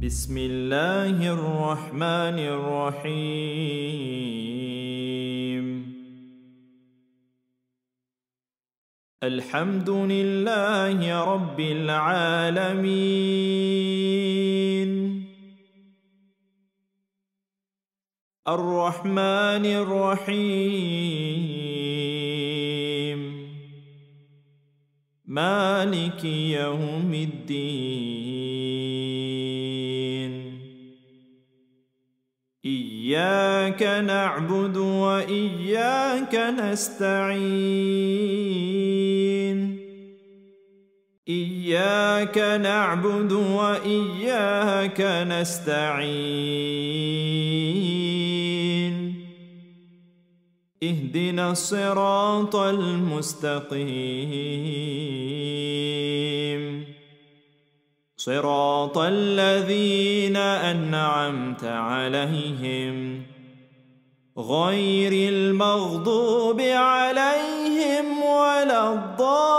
بسم الله الرحمن الرحيم. الحمد لله رب العالمين، الرحمن الرحيم، مالك يوم الدين. إياك نعبد وإياك نستعين، إياك نعبد وإياك نستعين. اهدنا الصراط المستقيم، صراط الذين أنعمت عليهم غير المغضوب عليهم ولا الضالين.